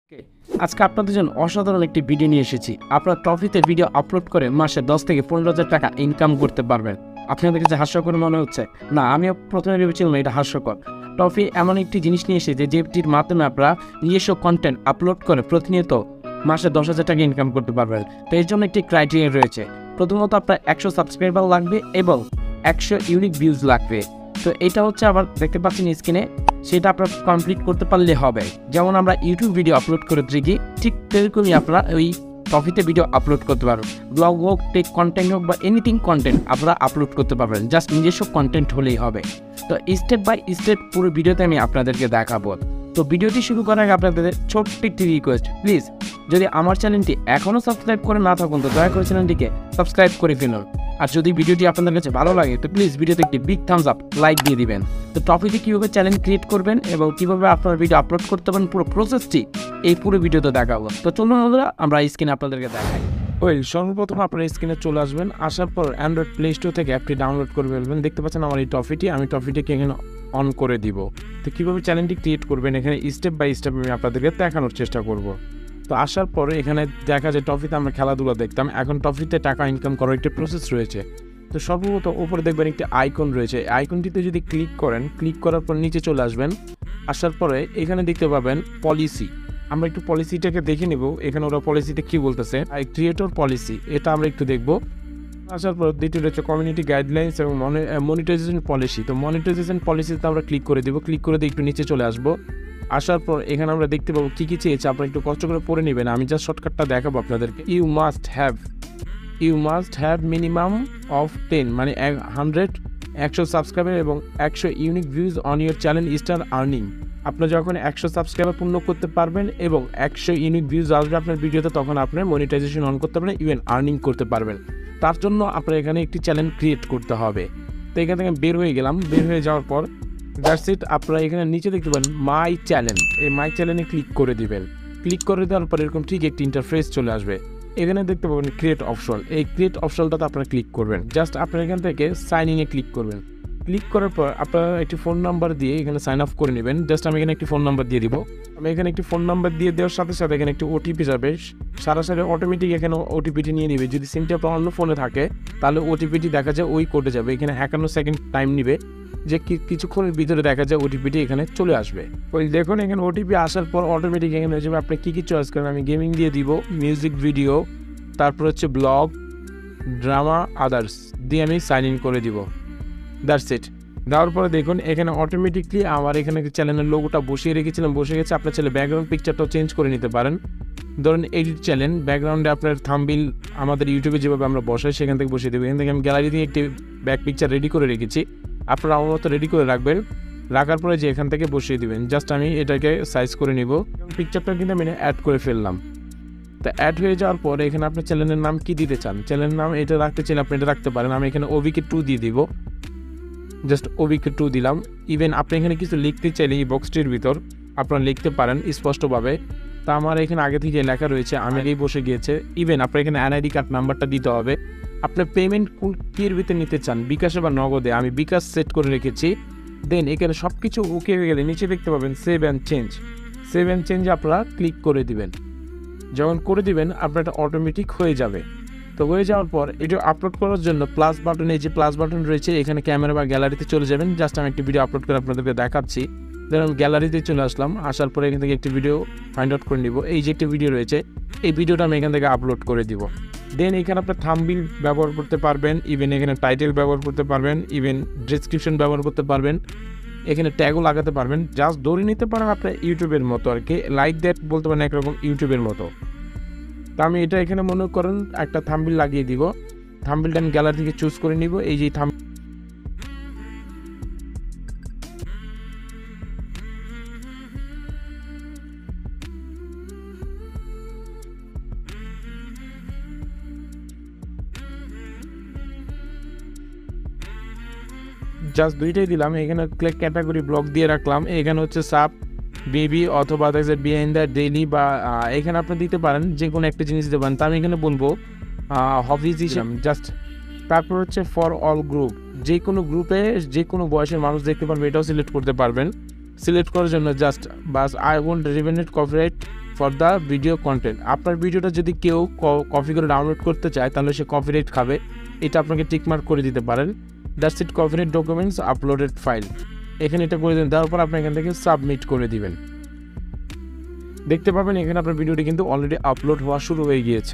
ওকে, আজকে আপনাদের জন্য অসাধারণ একটি ভিডিও নিয়ে এসেছি। আপনারা টফিতে ভিডিও আপলোড করে মাসে 10 থেকে 15,000 টাকা ইনকাম করতে পারবেন। আপনাদের কাছে হাস্যকর মনে হচ্ছে? না, আমিও প্রথমে ভেবেছিলাম এটা হাস্যকর। টফি এমন একটি জিনিস নিয়ে এসেছে যেটির মাধ্যমে আপনারা নিজস্ব কন্টেন্ট আপলোড করে প্রতিনিয়ত মাসে 10,000 টাকা ইনকাম করতে পারবেন। তো এর জন্য একটি ক্রাইটেরিয়া রয়েছে। প্রথমত আপনার 100 সাবস্ক্রাইবার লাগবে এবং 100 ইউনিক ভিউজ লাগবে। তো এটা হচ্ছে আবার দেখতে পাচ্ছেন স্ক্রিনে, সেটা আপনারা কমপ্লিট করতে পারলে হবে। যেমন আমরা ইউটিউব ভিডিও আপলোড করে থাকি, ঠিক সেরকমই আপনারা ওই টফিতে ভিডিও আপলোড করতে পারবেন। ব্লগ হোক, টেক কন্টেন্ট হোক বা এনিথিং কন্টেন্ট আপনারা আপলোড করতে পারবেন, জাস্ট নিজস্ব কন্টেন্ট হলেই হবে। তো স্টেপ বাই স্টেপ পুরো ভিডিওতে আমি আপনাদেরকে দেখাবো। তো ভিডিওটি শুরু করার আগে আপনাদের ছোট্ট একটি রিকোয়েস্ট, প্লিজ যদি আমার চ্যানেলটি এখনও সাবস্ক্রাইব করে না থাকুন তো দয়া করে চ্যানেলটিকে সাবস্ক্রাইব করে ফেলুন। আর যদি ভিডিওটি আপনাদের কাছে ভালো লাগে তো প্লিজ ভিডিওতে একটি বিগ থামস আপ লাইক দিয়ে দিবেন। তো টপিতে কীভাবে চ্যানেল ক্রিয়েট করবেন এবং কীভাবে আপনার ভিডিও আপলোড করতে পারেন পুরো প্রসেসটি এই পুরো ভিডিওতে দেখাবো। তো চলুন আমরা স্ক্রিনে আপনাদেরকে দেখাই। সর্বপ্রথম আপনার স্ক্রিনে চলে আসবেন। আসার পর অ্যান্ড্রয়েড প্লে স্টোর থেকে অ্যাপটি ডাউনলোড করে ফেলবেন। দেখতে পাচ্ছেন আমার এই টপিটি, আমি টপিটিকে এখানে অন করে দিব। তো কীভাবে চ্যানেলটি ক্রিয়েট করবেন এখানে স্টেপ বাই স্টেপ আমি আপনাদেরকে দেখানোর চেষ্টা করব। তো আসার পরে এখানে দেখা যায় টফিতে আমরা খেলাধুলা দেখতাম, এখন টফিতে টাকা ইনকাম করার একটি প্রসেস রয়েছে। তো সর্বপ্রথম উপরে দেখবেন একটি আইকন রয়েছে, আইকনটিতে যদি ক্লিক করেন, ক্লিক করার পর নিচে চলে আসবেন। আসার পরে এখানে দেখতে পাবেন পলিসি। আমরা একটু পলিসিটাকে দেখে নেব, এখানে ওরা পলিসিতে কী বলতেছে। ক্রিয়েটর পলিসি, এটা আমরা একটু দেখব। আসার পর দ্বিতীয় রয়েছে কমিউনিটি গাইডলাইন্স এবং মনিটাইজেশন পলিসি। তো মনিটাইজেশন পলিসিতে আমরা ক্লিক করে দেবো, ক্লিক করে দিয়ে একটু নিচে চলে আসবো। আসার পর এখানে আমরা দেখতে পাবো কী কী চেয়েছে, আপনারা একটু কষ্ট করে পড়ে নেবেন, আমি জাস্ট শর্টকাটটা দেখাবো আপনাদেরকে। You must have minimum of 10 মানে 100 সাবস্ক্রাইবার এবং 100 unique views on your channel star earning. আপনার যখন 100 সাবস্ক্রাইবার পূর্ণ করতে পারবেন এবং 100 ইউনিক ভিউজ আসবে আপনার ভিডিওতে, তখন আপনার মনিটাইজেশন অন করতে পারবেন, ইভেন আর্নিং করতে পারবেন। তার জন্য আপনার এখানে একটি চ্যানেল ক্রিয়েট করতে হবে। তো এখান থেকে বের হয়ে গেলাম, বের হয়ে যাওয়ার পর দ্যাটস ইট। আপনারা এখানে নিচে দেখতে পাবেন মাই চ্যানেল, এই মাই চ্যানেলে ক্লিক করে দিবেন। ক্লিক করে দেওয়ার পর এরকম ঠিক একটি ইন্টারফেস চলে আসবে। এখানে দেখতে পাবেন ক্রিয়েট অপশন, এই ক্রিয়েট অপশনটাতে আপনারা ক্লিক করবেন। জাস্ট আপনারা এখান থেকে সাইন ইনে ক্লিক করবেন। ক্লিক করার পর আপনারা একটি ফোন নাম্বার দিয়ে এখানে সাইন আপ করে নেবেন। জাস্ট আমি এখানে একটি ফোন নাম্বার দিয়ে দিব। আমি এখানে একটি ফোন নাম্বার দিয়ে দেওয়ার সাথে সাথে এখানে একটি ওটিপি যাবে, সাথে অটোমেটিক এখানে ওটিপিটি নিয়ে নেবে। যদি সিমটি আপনার অন্য ফোনে থাকে তাহলে ওটিপিটি দেখা যায় ওই কোডে যাবে। এখানে 51 সেকেন্ড টাইম নেবে, যে কিছুক্ষণের ভিতরে দেখা যায় ওটিপিটি এখানে চলে আসবে। ওই দেখুন এখানে ওটিপি আসার পর অটোমেটিক এখানে হয়ে যাবে। আপনি কী চয়েস করেন, আমি গেমিং দিয়ে দিব, মিউজিক ভিডিও, তারপর হচ্ছে ব্লগ, ড্রামা, আদার্স দিয়ে আমি সাইন ইন করে দিব। That's it. দেওয়ার পরে দেখুন এখানে অটোমেটিকলি আমার এখানে চ্যানেলের লোগোটা বসিয়ে রেখেছিলাম, বসে গেছে। আপনার চ্যানেল ব্যাকগ্রাউন্ড পিকচারটাও চেঞ্জ করে নিতে পারেন। ধরুন এডিট চ্যানেল, ব্যাকগ্রাউন্ডে আপনার থাম্বনেইল আমাদের ইউটিউবে যেভাবে আমরা বসাই সেখান থেকে বসিয়ে দেবো। এখান থেকে আমি গ্যালারি দিয়ে একটি ব্যাক পিকচার রেডি করে রেখেছি, আপনারা আমার মতো রেডি করে রাখবেন। রাখার পরে যে এখান থেকে বসিয়ে দেবেন। জাস্ট আমি এটাকে সাইজ করে নিব, পিকচারটা কিন্তু আমি অ্যাড করে ফেললাম। তো অ্যাড হয়ে যাওয়ার পরে এখানে আপনার চ্যানেলের নাম কি দিতে চান, চ্যানেলের নাম এটা রাখতে চাইলে আপনি এটা রাখতে পারেন। আমি এখানে OVK2 দিয়ে দিব, জাস্ট OVK2 দিলাম। ইভেন আপনি এখানে কিছু লিখতে চাইলে এই বক্সটির ভিতর আপনারা লিখতে পারেন স্পষ্টভাবে। তা আমার এখানে আগে থেকে লেখা রয়েছে, আমি আগেই বসে গিয়েছে। ইভেন আপনার এখানে NID কার্ড নাম্বারটা দিতে হবে। আপনার পেমেন্ট কির ভিতরে নিতে চান, বিকাশে বা নগদে, আমি বিকাশ সেট করে রেখেছি। দেন এখানে সব কিছু ওকে হয়ে গেলে নিচে দেখতে পাবেন সেভ অ্যান্ড চেঞ্জ আপনারা ক্লিক করে দিবেন। যখন করে দিবেন আপনার এটা অটোমেটিক হয়ে যাবে। তো হয়ে যাওয়ার পর এটা আপলোড করার জন্য প্লাস বাটন, এই যে প্লাস বাটন রয়েছে এখানে ক্যামেরা বা গ্যালারিতে চলে যাবেন। জাস্ট আমি একটি ভিডিও আপলোড করে আপনাদেরকে দেখাচ্ছি। ধরুন গ্যালারিতে চলে আসলাম, আসার পরে এখান থেকে একটি ভিডিও ফাইন্ড আউট করে নিব। এই যে একটি ভিডিও রয়েছে, এই ভিডিওটা আমি এখান থেকে আপলোড করে দিব। দেন এখানে আপনার থাম্বনেইল ব্যবহার করতে পারবেন, ইভেন এখানে টাইটেল ব্যবহার করতে পারবেন, ইভেন ডেসক্রিপশন ব্যবহার করতে পারবেন, এখানে ট্যাগও লাগাতে পারবেন। জাস্ট ধরে নিতে পারেন আপনার ইউটিউবের মতো আর কি, লাইক দ্যাট বলতে পারেন একরকম ইউটিউবের মতো। তো আমি এটা এখানে মনে করেন একটা থাম্বনেইল লাগিয়ে দিব। থাম্বনেইলটা আমি গ্যালারি থেকে চুজ করে নিব। এই যে জাস্ট দুইটাই দিলাম। এখানে ক্যাটাগরি ব্লগ দিয়ে রাখলাম। এখানে হচ্ছে সাব বেবি অথবা বিহাইন্ড দ্য ডেইলি, বা এখানে আপনি দিতে পারেন যে কোনো একটা জিনিস দিতে পারেন। তা আমি এখানে বলবো হবিজ হিসাবে জাস্ট। তারপর হচ্ছে ফর অল গ্রুপ, যে কোনো গ্রুপে যে কোনো বয়সের মানুষ দেখতে পারবে, এটাও সিলেক্ট করতে পারবেন। সিলেক্ট করার জন্য জাস্ট বাস আই ওয়ান্ট রিভেনেট copyright for the video content. আপনার ভিডিওটা যদি কেউ কপি করে ডাউনলোড করতে চায় তাহলে সে কপিরাইট খাবে, এটা আপনাকে টিকমার্ক করে দিতে পারেন। That's it, copyright documents uploaded file, এখানে এটা করে দেবেন। দেওয়ার পর আপনি এখান থেকে সাবমিট করে দিবেন। দেখতে পাবেন এখানে আপনার ভিডিওটি কিন্তু অলরেডি আপলোড হওয়া শুরু হয়ে গিয়েছে।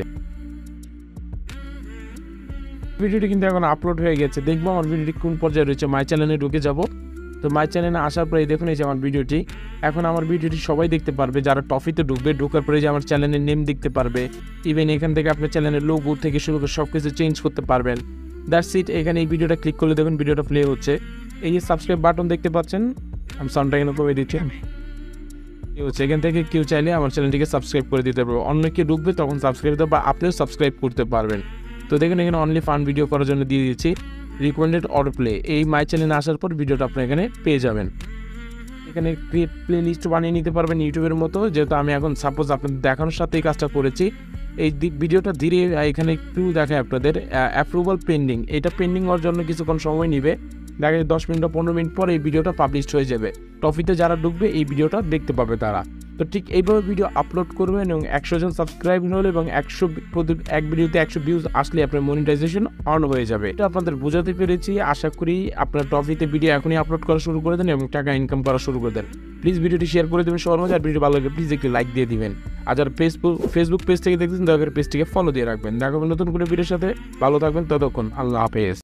ভিডিওটি কিন্তু এখন আপলোড হয়ে গেছে। দেখবো আমার ভিডিওটি কোন পর্যায়ে রয়েছে। মাই চ্যানেলে ঢুকে যাব। তো মাই চ্যানেলে আসার পরে দেখুন এই যে আমার ভিডিওটি, এখন আমার ভিডিওটি সবাই দেখতে পারবে যারা টফিতে ঢুকবে। ঢোকার পরে যে আমার চ্যানেলের নেম দেখতে পারবে, ইভেন এখান থেকে আপনার চ্যানেলের লোগো থেকে শুরু করে সব কিছু চেঞ্জ করতে পারবেন। That's it. এখানে এই ভিডিওটা ক্লিক করলে দেখুন ভিডিওটা প্লে হচ্ছে। এই যে সাবস্ক্রাইব বাটন দেখতে পাচ্ছেন, আমি সাউন্ডটা এখানে কমে দিচ্ছি। হচ্ছে এখান থেকে কেউ চাইলে আমার চ্যানেলটিকে সাবস্ক্রাইব করে দিতে পারবে। অন্য কেউ ঢুকবে তখন সাবস্ক্রাইব দিতে বা আপনিও সাবস্ক্রাইব করতে পারবেন। তো দেখুন এখানে অনলি ফান ভিডিও করার জন্য দিয়ে দিচ্ছি রিকমেন্ডেড অটো প্লে। এই মাই চ্যানেলে আসার পর ভিডিওটা আপনি এখানে পেয়ে যাবেন। এখানে ক্রিয়েট প্লে লিস্ট বানিয়ে নিতে পারবেন ইউটিউবের মতো, যেহেতু আমি এখন সাপোজ আপনাদের দেখানোর সাথে এই কাজটা করেছি। এই ভিডিওটা ধীরে এখানে একটু দেখায় আপনাদের অ্যাপ্রুভাল পেন্ডিং, এটা পেন্ডিং হওয়ার জন্য কিছুক্ষণ সময় নেবে। দেখা যায় 10 মিনিট বা 15 মিনিট পর এই ভিডিওটা পাবলিশ হয়ে যাবে। টফিতে যারা ঢুকবে এই ভিডিওটা দেখতে পাবে তারা। তো ঠিক এইভাবে ভিডিও আপলোড করবেন এবং 100 জন সাবস্ক্রাইব হলে এবং এক ভিডিওতে 100 ভিউজ আসলে আপনার মনিটাইজেশন অন হয়ে যাবে। এটা আপনাদের বোঝাতে পেরেছি। আশা করি আপনার টফিতে ভিডিও এখনই আপলোড করা শুরু করে দেন এবং টাকা ইনকাম করা শুরু করে দেন। প্লিজ ভিডিওটি শেয়ার করে দেবেন সবার মাঝে। আর ভিডিও ভালো লাগলে প্লিজ একটি লাইক দিয়ে দিবেন। আর যারা ফেসবুক পেজ থেকে দেখছেন দয়া করে পেজটিকে ফলো দিয়ে রাখবেন। দেখা হবে নতুন কোনো ভিডিওর সাথে। ভালো থাকবেন ততক্ষণ। আল্লাহ হাফেজ।